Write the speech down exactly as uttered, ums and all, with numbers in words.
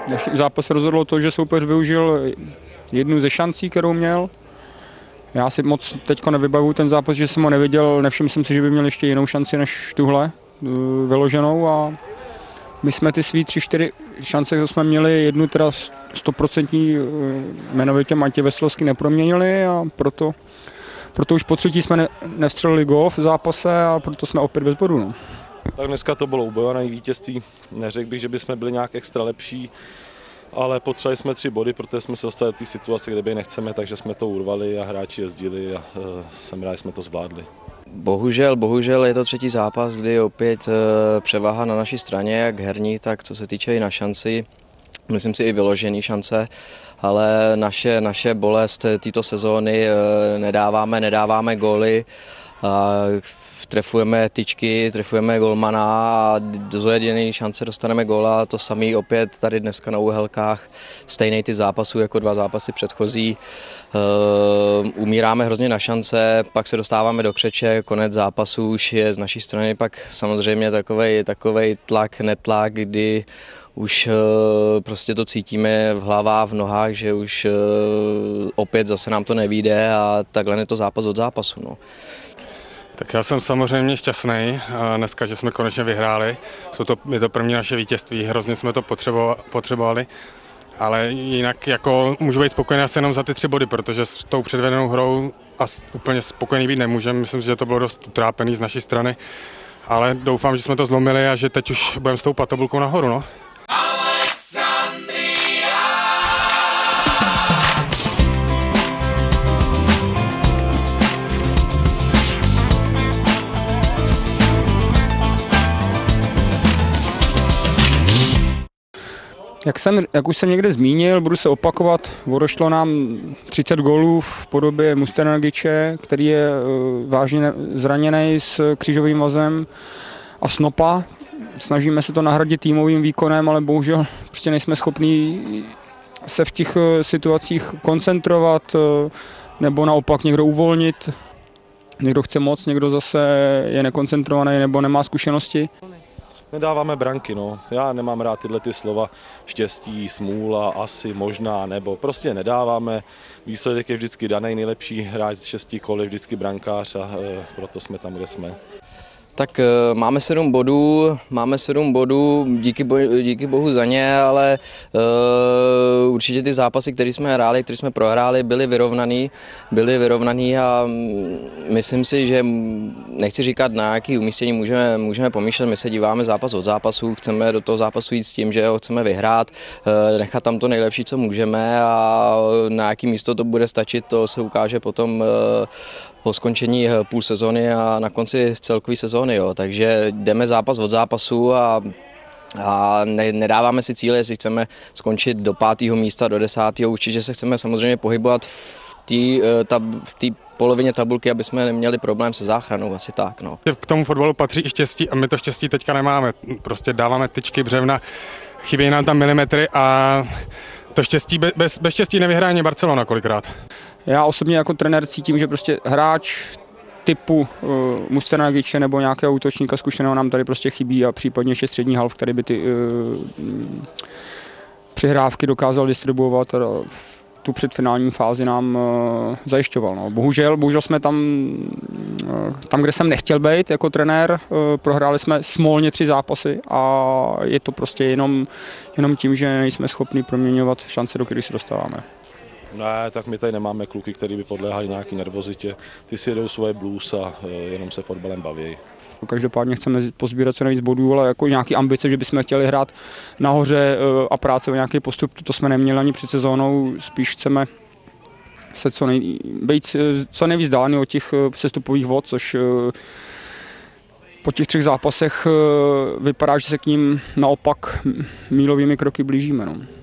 dnešním zápase rozhodlo to, že soupeř využil jednu ze šancí, kterou měl. Já si moc teďko nevybavuju ten zápas, že jsem ho neviděl, nevšiml jsem si, že by měl ještě jinou šanci než tuhle vyloženou a my jsme ty svý tři, čtyři šance, jsme měli, jednu teda stoprocentní jmenovitě Matěj Veselovský neproměnili a proto, proto už po třetí jsme ne, nevstřelili gól v zápase a proto jsme opět bez bodů. No. Tak dneska to bylo ubojované vítězství, neřekl bych, že bychom byli nějak extra lepší, ale potřebovali jsme tři body, protože jsme se dostali do té situace, kde by nechceme, takže jsme to urvali a hráči jezdili a uh, jsem rád, že jsme to zvládli. Bohužel, bohužel je to třetí zápas, kdy opět uh, převaha na naší straně, jak herní, tak co se týče i na šanci. Myslím si i vyložený šance, ale naše, naše bolest této sezóny uh, nedáváme, nedáváme góly. Uh, Trefujeme tyčky, trefujeme golmana a do jediné šance dostaneme góla. To samé opět tady dneska na Uhelkách. Stejný ty zápasů jako dva zápasy předchozí. Uh, umíráme hrozně na šance, pak se dostáváme do křeče, konec zápasu už je z naší strany pak samozřejmě takovej, takovej tlak, netlak, kdy už uh, prostě to cítíme v hlavách, v nohách, že už uh, opět zase nám to nevyjde a takhle je to zápas od zápasu. No. Tak já jsem samozřejmě šťastný dneska, že jsme konečně vyhráli. Jsou to, je to první naše vítězství, hrozně jsme to potřebovali, ale jinak jako můžu být spokojený asi jenom za ty tři body, protože s tou předvedenou hrou a úplně spokojený být nemůžeme. Myslím si, že to bylo dost utrápený z naší strany, ale doufám, že jsme to zlomili a že teď už budeme stoupat tabulkou nahoru. No. Jak, jsem, jak už jsem někde zmínil, budu se opakovat, odešlo nám třicet gólů v podobě Musternagiče, který je vážně zraněný s křížovým vazem a Snopa. Snažíme se to nahradit týmovým výkonem, ale bohužel prostě nejsme schopní se v těch situacích koncentrovat nebo naopak někdo uvolnit. Někdo chce moc, někdo zase je nekoncentrovaný nebo nemá zkušenosti. Nedáváme branky, no. Já nemám rád tyhle ty slova štěstí, smůla, asi, možná, nebo prostě nedáváme. Výsledek je vždycky daný, nejlepší hráč z šesti kol je vždycky brankář a e, proto jsme tam, kde jsme. Tak máme sedm bodů, máme sedm bodů, díky, bo, díky bohu za ně, ale uh, určitě ty zápasy, které jsme hráli, které jsme prohráli, byly vyrovnaný, byly vyrovnaný a myslím si, že nechci říkat, na jaký umístění můžeme, můžeme pomýšlet, my se díváme zápas od zápasu, chceme do toho zápasu jít s tím, že ho chceme vyhrát, uh, nechat tam to nejlepší, co můžeme a na jaký místo to bude stačit, to se ukáže potom uh, po skončení půl sezóny a na konci celkové sezóny. Jo. Takže jdeme zápas od zápasu a, a ne, nedáváme si cíle, jestli chceme skončit do pátého místa, do desátého. Určitě se chceme samozřejmě pohybovat v té v té polovině tabulky, aby jsme neměli problém se záchranou, asi tak. No. K tomu fotbalu patří i štěstí a my to štěstí teďka nemáme. Prostě dáváme tyčky, břevna, chybí nám tam milimetry a to štěstí, bez, bez štěstí nevyhraje Barcelona kolikrát. Já osobně jako trenér cítím, že prostě hráč typu uh, Musternagiče nebo nějakého útočníka zkušeného nám tady prostě chybí a případně ještě střední halv, který by ty uh, přihrávky dokázal distribuovat a tu předfinální fázi nám uh, zajišťoval. No. Bohužel, bohužel jsme tam, uh, tam, kde jsem nechtěl být jako trenér, uh, prohráli jsme smolně tři zápasy a je to prostě jenom, jenom tím, že nejsme schopni proměňovat šance, do kterých se dostáváme. Ne, tak my tady nemáme kluky, kteří by podléhali nějaký nervozitě. Ty si jedou svoje blues a jenom se fotbalem baví. Každopádně chceme pozbírat co nejvíc bodů, ale jako nějaký ambice, že bychom chtěli hrát nahoře a práce o nějaký postup, to jsme neměli ani před sezónou, spíš chceme se co nej, být co nejvíc dálený od těch sestupových vod, což po těch třech zápasech vypadá, že se k ním naopak mílovými kroky blížíme. No.